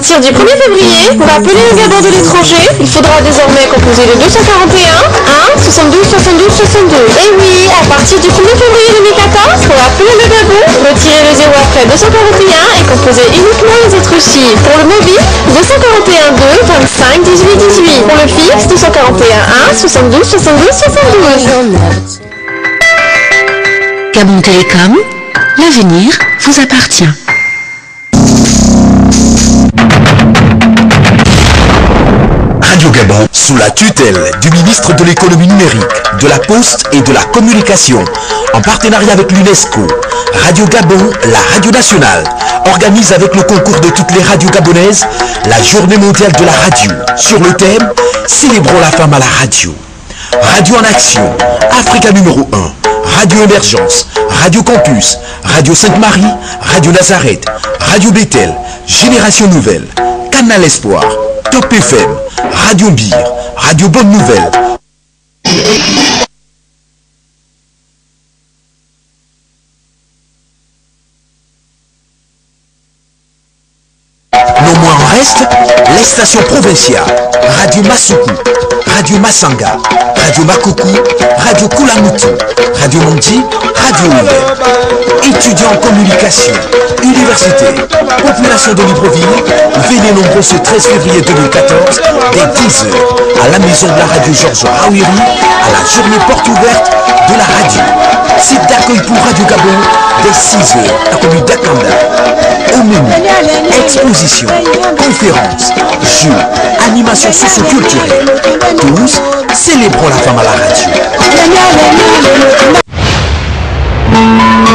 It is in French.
partir du 1er février, pour appeler le Gabon de l'étranger, il faudra désormais composer le 241 1 72 72 62. Et oui, à partir du 1er février 2014, pour appeler le Gabon, retirez le 0 après 241 et composez uniquement les autres chiffres. Pour le mobile, 241 2 25 18 18. Pour le fixe, 241 1 72 72 72. Gabon Télécom, l'avenir vous appartient. Radio Gabon, sous la tutelle du ministre de l'économie numérique, de la poste et de la communication, en partenariat avec l'UNESCO, Radio Gabon, la radio nationale, organise avec le concours de toutes les radios gabonaises la journée mondiale de la radio, sur le thème « Célébrons la femme à la radio ». Radio en action, Africa numéro 1, Radio Émergence, Radio Campus, Radio Sainte-Marie, Radio Nazareth, Radio Bethel, Génération Nouvelle, Canal Espoir, Top FM, Radio Bir, Radio Bonne Nouvelle. Non moins en reste, les stations provinciales, Radio Masuku, Radio Masanga, Radio Makuku, Radio Kulamutu, Radio Monti, Radio Ouvert. Étudiants en communication, université, population de Libreville, venez nombreux ce 13 février 2014, dès 10h, à la maison de la radio Georges Rawiri, à la journée porte ouverte de la radio. Site d'accueil pour Radio Gabon, dès 6h, à commune d'Akanda. Au menu, exposition, conférences, jeux, animations socio-culturelles. Tous, célébrons la femme à la radio.